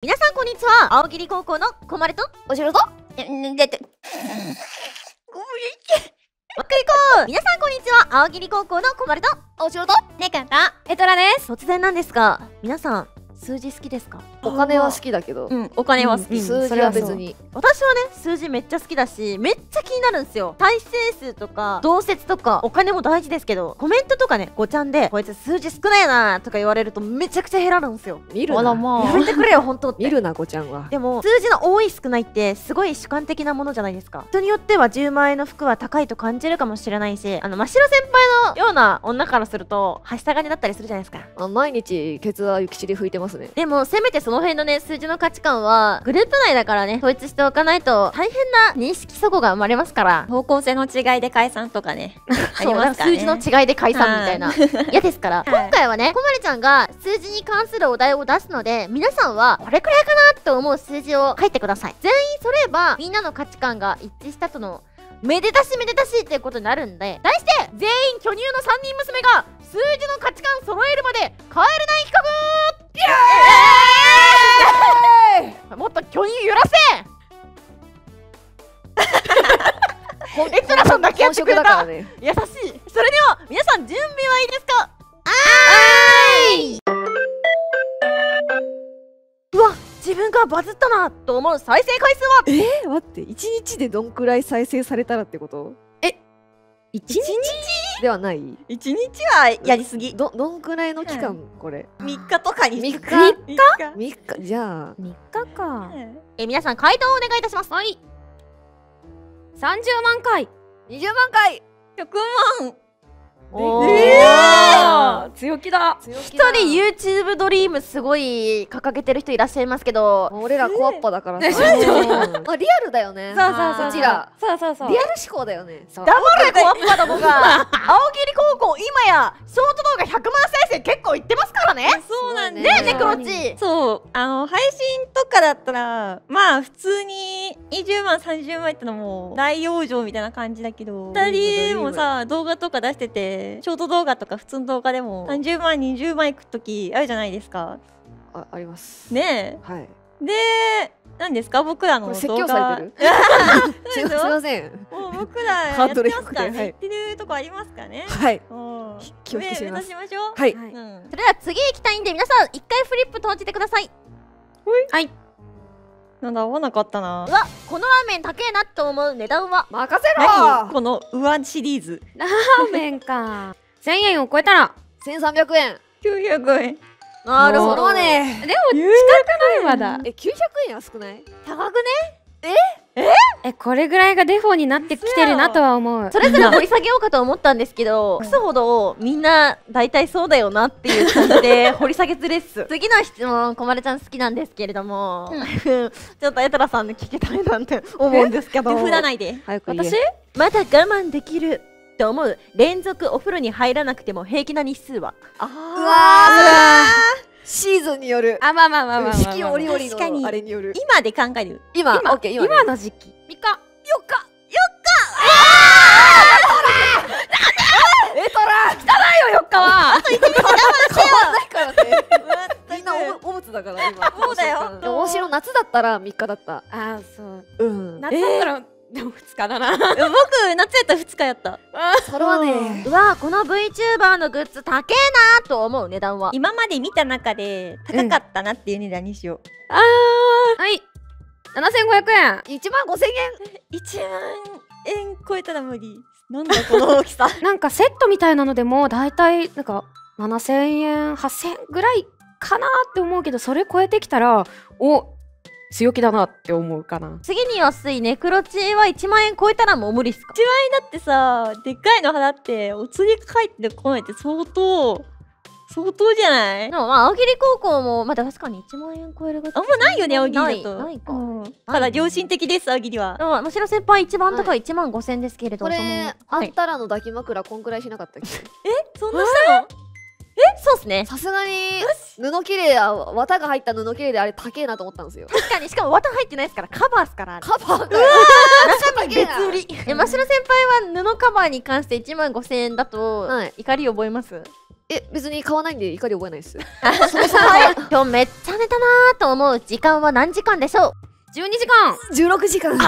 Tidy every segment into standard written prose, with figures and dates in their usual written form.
皆さんこんにちは。青桐高校のこまるとおしろとわっくりこ。皆さんこんにちは。青桐高校のこまるとおしろとねかたエトラです。 突然なんですが、皆さん数字好きですか？ お金は好きだけど、 お金は好き。 数字は別に。 私はね、数字めっちゃ好きだし、めっちゃ気になるんですよ。再生数とか同説とかお金も大事ですけど、コメントとかね、ごちゃんでこいつ数字少ないなとか言われるとめちゃくちゃ減らるんですよ。 見るな、 やめてくれよ本当って。 見るなごちゃんは。 でも数字の多い少ないってすごい主観的なものじゃないですか。人によっては10万円の服は高いと感じるかもしれないし、真っ白先輩のような女からするとはしたがりだったりするじゃないですか。 毎日ケツは雪尻拭いてますね。 でもせめてその辺のね、数字の価値観はグループ内だからね、統一しておかないと大変な認識齟齬が生まれますから。 方向性の違いで解散とかねありますからね。 数字の違いで解散みたいな嫌ですから、今回はね、こまりちゃんが数字に関するお題を出すので、皆さんはこれくらいかなと思う数字を書いてください。全員揃えばみんなの価値観が一致したとのめでたしめでたしっていうことになるんで、題して全員巨乳の3人娘が数字の価値観揃えるまで帰れない企画。もっと巨乳揺らせエトラさんだけやってくれた、ね、優しい。それでは皆さん準備はいいですか？うわ、自分がバズったなと思う再生回数は待って、1日でどんくらい再生されたらってこと？ 1日ではない？ 1日はやりすぎ。 どんくらいの期間、これ 3日とかに。 3日じゃあ 3日か。 皆さん回答をお願いいたします。 はい、30万回、 20万回、 100万。 強気だ。 一人 YouTube ドリームすごい掲げてる人いらっしゃいますけど、 俺らコアッパだからさ、リアルだよね。 そうこちらそうリアル思考だよね。 黙れコアッパどこが青桐高校今やショート動画100万再生結構いってますからね。 そうなんねですネクロチ。 そう、配信とかだったらまあ普通に20万30万いったのも大往生みたいな感じだけど、2人もさ動画とか出してて、ショート動画とか普通の動画でも30万20万いく時あるじゃないですか。 ありますねえ。 はい。 で、何ですか、僕らの動画説教されてるすいません。 もう僕らやってますからね。言ってるとこありますかね。 はい。 気をつけましょう。 はい。 それでは次行きたいんで、皆さん一回フリップ投じてください。 はい。なんだ、合わなかったな。 うわ、このラーメン高えなと思う値段は？ 任せ何ろ。 この上シリーズ。 ラーメンか。1000円を超えたら 1300円。 900円。 なるほどね。 でも近くないまだ。 900円安くない？ 高くこれぐらいがデフォになってきてるなとは思う。 それぞれ掘り下げようかと思ったんですけど、クソほどみんな大体そうだよなっていう感じで掘り下げずれっす。次の質問、こまるちゃん好きなんですけれども、ちょっとエトラさんに聞きたいなんて思うんですけど、 振らないで。 早く言え。 私まだ我慢できると思う連続お風呂に入らなくても平気な日数は？ うわシーズンによる。 まあ四季折々 確かにのあれによる。 今で考える。 今オッケー、 今の時期3日 4日エトラよ4日は変わんないからね。みんなおむつだから今。 そうだよ。 でも大城夏だったら3日だった。 そううん。 夏だったらでも2日だな。 僕夏やったら2日やった。 それはね。 うわ、この VTuber のグッズ高えなと思う値段は？ 今まで見た中で高かったなっていう値段にしよう。 はい7500円。 1万5000円。 1万円超えたら無理。なんだこの大きさ。 なんかセットみたいなのでもだいたいなんか7000円8000円ぐらいかなって思うけど、それ超えてきたら強気だなって思うかな。 次に安いネクロチは1万円超えたらもう無理っすか？ 1万円だってさ、でっかいの払ってお釣り返ってこないって相当じゃない？ でも青桐高校もまだ確かに1万円超えるがあんまないよね、青桐だと。 ないか。 ただ良心的です、青桐は。 でも真白先輩一番高い1万5000ですけれど、 これあはいったらの抱き枕こんくらいしなかったっけ？ そんなしたの？ そうっすね。 さすがに布切れや綿が入った布切れであれ高えなと思ったんですよ。 確かに、しかも綿入ってないですからカバーっすから。 カバーかよ。中身別売り。真白先輩は布カバーに関して1万5000円だとはい怒り覚えます？ 別に買わないんで怒り覚えないです。 今日めっちゃ寝たなーと思う時間は何時間でしょう。 12時間。 16時間。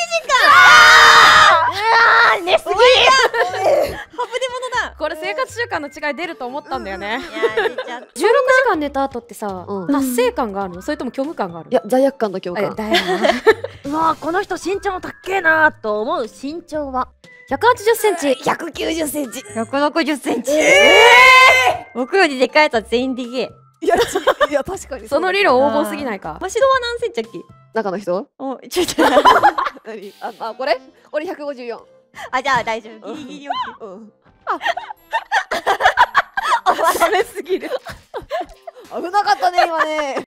寝すぎ。 ハブでものだ。 これ生活習慣の違い出ると思ったんだよね。 いや、出ちゃった。 16時間寝た後ってさ、 うん達成感があるの？それとも虚無感があるの？ いや、罪悪感と共感。 だよな。 うわーこの人身長高えなーと思う身長は。 180センチ。 190センチ。 160センチ。僕よりでかいやつは全員でけえ。 いや、いや、確かにその理論横暴すぎないか。 マシロは何センチだっけ？ 中の人お、ちょっと。 何これ俺154。 あ、じゃあ大丈夫。ギリギリオッうん。 ケー。食べすぎる。 危なかったね、今ね。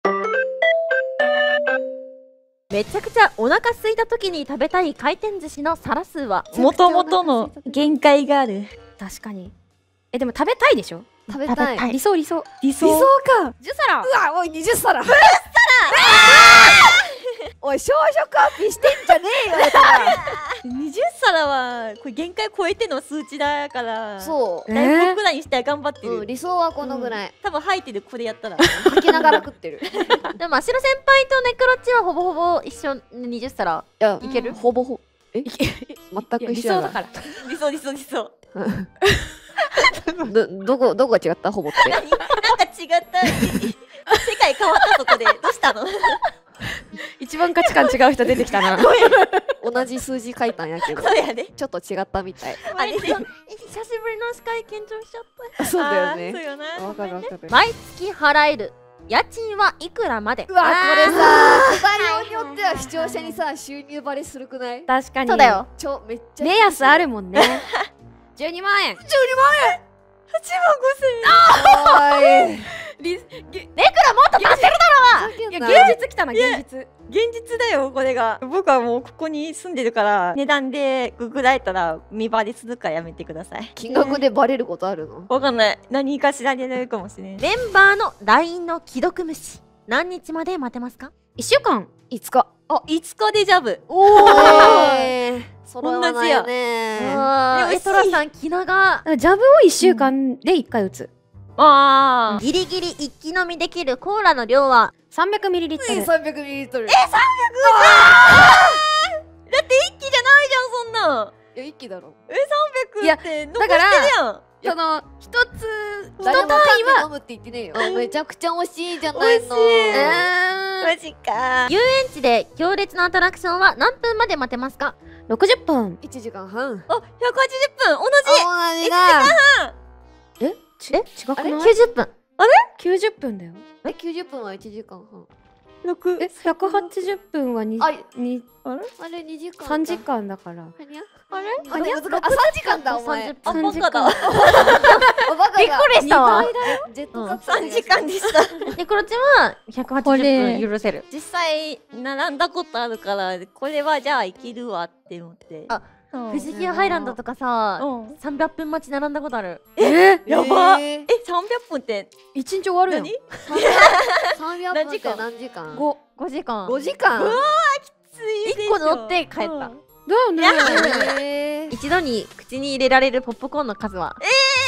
めちゃくちゃお腹空いた時に食べたい回転寿司の皿数は。 もともとの限界がある。 確かに。でも食べたいでしょ？ 食べたい。 はい理想理想。 理理想か。 10皿。 うわ、おい、20皿。おい、少女カーピーしてんじゃねえよ、だから 20皿はこれ限界超えての数値だから。 そう。 だいぶ僕らにしては頑張ってる。 理想はこのぐらい。 多分吐いてるこれやったら。 吐きながら食ってる。いでもアシロ先輩とネクロッチはほぼほぼ一緒に20皿。 や、 いけるほぼほ。全く理一緒だ想だから。 理想理想理想。 どこが違ったほぼって。 なんか違った。世界変わったそこで。どうしたの？ 一番価値観違う人出てきたな。 同じ数字書いたんやけど、 そうやね。 ちょっと違ったみたい。 あれで。 久しぶりの司会緊張しちゃった。 そうだよあーそうね。 よな。 わかるわかる。 毎月払える家賃はいくらまで。 うわ、これさ、答えようによっては視聴者にさ、収入バレするくない？ 確かに。 そうだよ。 めっちゃ。 目安あるもんね。12万円。 8万おい。 ネクラもっと貸してるいや現実きたな現実。 5000。現実だよこれが。僕はもうここに住んでるから値段でググられたら見バレするからやめてください。 金額でバレることあるの？ わかんない。何かしらでやるかもしれん。 メンバーの LINE の既読無視何日まで待てますか。 1週間。 5日。 あ、5日でジャブ。 おー。揃わないよね。 でもトラさん気長。 ジャブを1週間で1回打つ。 あギリギリ一気飲みできるコーラの量は。 300ml。 300ml。 だって一気じゃないじゃんそんなん。 いや、一気だろ。 300って残してるだからやん。 その一つ誰も単位は飲むって言ってねえよ。めちゃくちゃ惜しいじゃないの。 惜しいマジか。 遊園地で行列のアトラクションは何分まで待てますか。 60分。 1時間半。 あ、180分同同じだ。 違くあれない 90分。 ?90 分だよ。 90分は1時間半。 じ。6。 180分はあ、 あれあれ2時間。 3時間だから。 はにゃあれあ、3時間だ、お前。 30 あ、 3時バカだ。 間。 おバカだ。 びっくりしたわ二倍だよ。ジェットカプセル 3時間でした。 ネクロチは180分許せる。 実際並んだことあるからこれはじゃあいけるわって思って。 あ、 うん富士急ハイランドとかさ、 うん 300分待ち並んだことある。 やばっ。 え 300分って 1日終わるよ。 何？ 300分って何時間？ 5。 5時間。 5時間。 1個乗って帰った。 だよね。 一度に口に入れられるポップコーンの数は。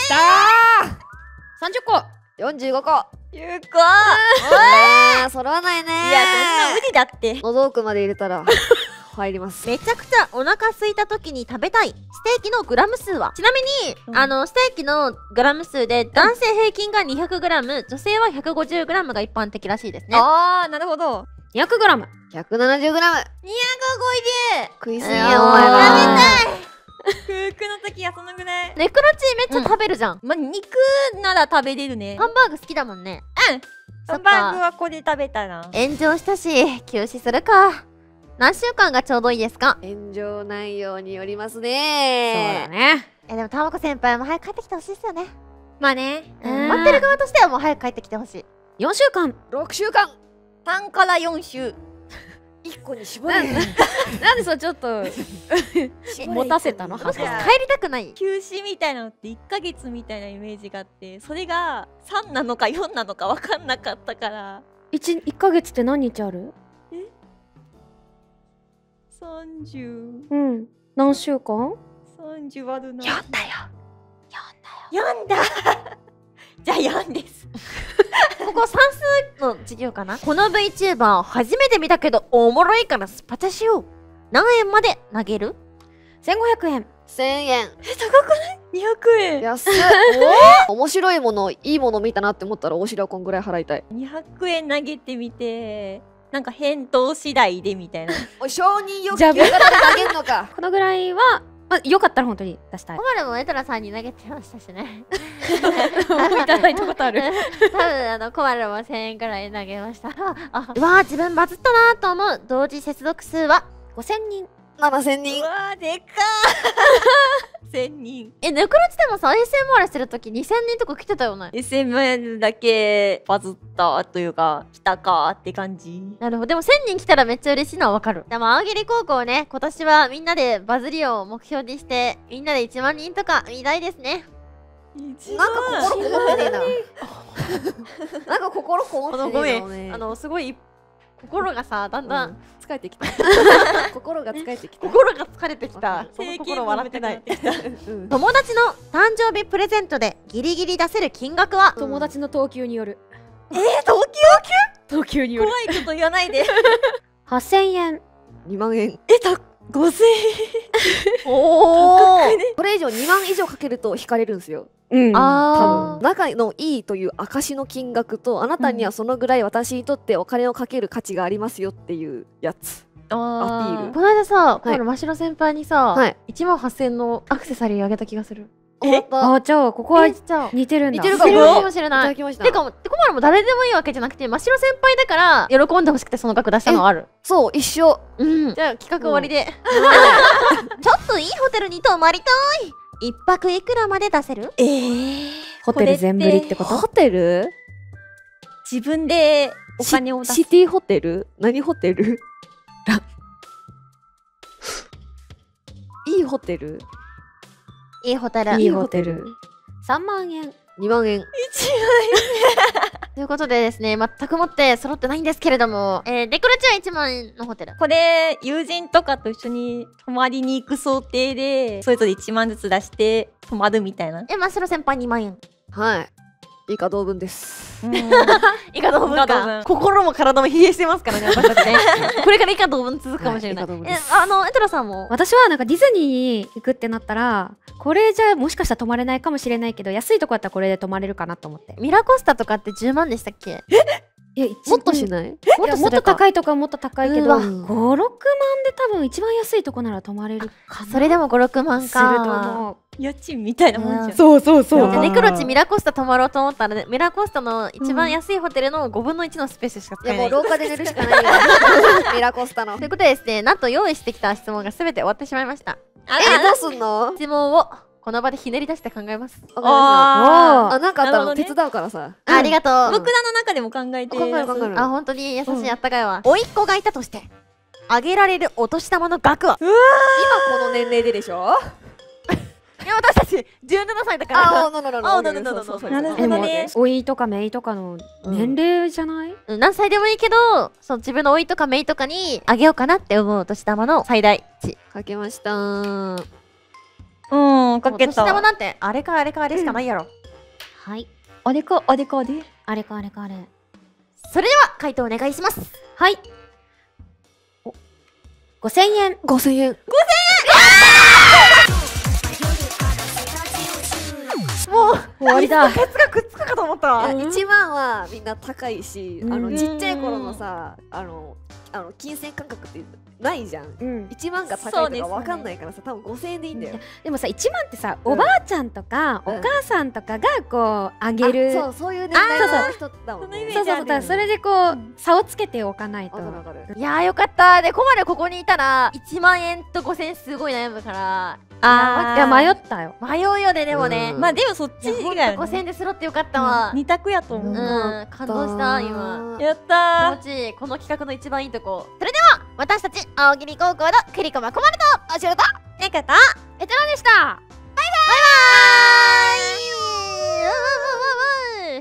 30個。 45個。 ゆうこ揃わないね。 いやそんな無理だって。 喉奥まで入れたら入ります。 めちゃくちゃお腹空いた時に食べたいステーキのグラム数は。ちなみに、ステーキのグラム数で男性平均が 200g、女性は 150g が一般的らしいですね。 あーなるほど。 200g。 170g。 250。 食いすぎいややお前ら。 空腹の時はそのぐらい。 ネクロチめっちゃ食べるじゃん。 まあ肉なら食べれるね。 ハンバーグ好きだもんね。 ハンバーグはこれ食べたな。 炎上したし、休止するか。何週間がちょうどいいですか。 炎上内容によりますそうね。 だね。 でもたまこ先輩も早く帰ってきてほしいですよね。 まあね。 待ってる側としてはもう早く帰ってきてほしい。 4週間。 6週間。 3から4週。 1個に絞れる。 なんでそうちょっと持たせたの？ もしかしていや帰りたくない。 休止みたいなのって1ヶ月みたいなイメージがあって、それが3なのか4なのか分かんなかったから。 1ヶ月って何日ある？ 30。 うん。何週間？ 30割るな。 読んだよ。 読んだじゃあ4です。 ここ算数の授業かな。この VTuber 初めて見たけどおもろいからスパチャしよう。何円まで投げる 1500円。 1000円。 高くない ?200 円。 安っ。面白いもの、いいもの見たなって思ったらお尻はこんぐらい払いたい。 200円投げてみて、なんか返答次第でみたいな。 おい、承認欲求から投げんのか。 このぐらいは、まあ、よかったら本当に出したいコ。マルもエトラさんに投げてましたしね。 いただいたことある。 多分コマルも1000円くらい投げました。うわー、自分バズったなと思う同時接続数は 5000人。 7000 う人。 わー、でかー。1000人。 ネクロチでもさ ASMR してるとき2000人とか来てたよね。 SML だけバズったというか、来たかーって感じ。 なるほど。でも1000人来たらめっちゃ嬉しいのはわかる。でも青桐高校ね、今年はみんなでバズりを目標にしてみんなで1万人とか見たいですね。 なんか心こもってねえな。なんか心こもってねえのね。 すごい心がさ、だんだん、 疲れてきた。心が疲れてきた。 心が疲れてきた。その定型心笑ってない。 うん友達の誕生日プレゼントでギリギリ出せる金額は友達の等級による。 東等級に京怖いこと言わないで。 8000円。 2万円。 5000 おーこれ以上2万以上かけると引かれるんですよ。 うん。 多あ分仲のいいという証の金額と、あなたにはそのぐらい私にとってお金をかける価値がありますよっていうやつ。アピールこの間さ、この真白先輩にさ、 はい。 1万8000円のアクセサリーあげた気がする。 終わった。 あ、じゃあ、ここはじゃあ似てるんだ。 似てるかも似てるかもしれいたない。 だきました。 てか、コマルも誰でもいいわけじゃなくて、真白先輩だから喜んでほしくてその額出したのはある。 そう、一緒。 うん。じゃあ企画終わりで。ちょっといいホテルに泊まりたい。一泊いくらまで出せる？ ホテル全振りってことホテル？ 自分でお金を出す。 シティホテル？何ホテル？いいホテル？ いいホテル。 いいホテル。3万円。 2万円。 ということでですね、全くもって揃ってないんですけれども、デクルチは1万円のホテル。 これ、友人とかと一緒に泊まりに行く想定で、それぞれ1万ずつ出して泊まるみたいな。 真白先輩2万円。 はい。以下同文です。 以下同文以下同か文。 心も体も疲弊してますからね、私たちね。これから以下同文続くかもしれない。 はい以下同文ですエトラさんも。 私はなんかディズニーに行くってなったら、これじゃもしかしたら泊まれないかもしれないけど、安いとこだったらこれで泊まれるかなと思って。 ミラコスタとかって10万でしたっけ？ いや、 もっとしない？ もっと高いとこはもっと高いけど、 うわ 5、6万で多分一番安いとこなら泊まれるかな。 それでも5、6万するとか。 思う。 家賃みたいなもんじゃん。 そうそうそじゃあネクロチミラコスタ泊まろうと思ったら、ね、ミラコスタの一番安いホテルの5分の1のスペースしかいや、 使えない。 もう廊下で寝るしかないよ。ミラコスタの。 ということでですね、なんと用意してきた質問が全て終わってしまいました。 どうすんの？ 質問をこの場でひねり出して考えます。 わかりました。 ああ、なんかあったなるほどねら手伝うからさ。 ありがとう。 僕らの中でも考えて。 考える考える。 あ、本当に優しいあったかいわ。甥っ子がいたとして、あげられるお年玉の額は今この年齢ででしょ？ いや、私たち17歳だから。 あ、 なるほどね。 おいとかめいとかの年齢じゃない？ 何歳でもいいけど、そう自分の甥とか姪とかにあげようかなって思うお年玉の最大値。 かけました。 うん、かけお年玉た。 なんてあれかあれかあれしかないやろ。 はい。 あれか、あれかで。 あれかあれかあれ。 それでは回答お願いします。 はい。5000円。 5000円。 もう終わりだ。 ケツがくっつくかと思ったわ。 1万はみんな高いし、 うんちっちゃい頃のさ、金銭感覚ってないじゃん。 うん。 1万がそう高いですねとかわかんないからさ、多分5000円でいいんだよ。 でもさ、1万ってさ、 うんおばあちゃんとか、 うんお母さんとかがこうあげる。 そう、そういう年代の人だもんね。 そのイメージそうそうそう。だからそれでこう、差をつけておかないと。 わかるわかる。 いやーよかったで、コマルここにいたら1万円と5000円すごい悩むからいや、迷ったよ。 迷うよね。でもね、 うんまあでもそっちいやほんと以外 5000円で揃ってよかったわ。 二択やと思う。 感動した今。 やっ気た持ちいい。この企画の一番いいとこ。それでは私たち青桐高校のクリコマコマルとあ、違った。 ー。ねかた。 エトラでした。 バイバーイ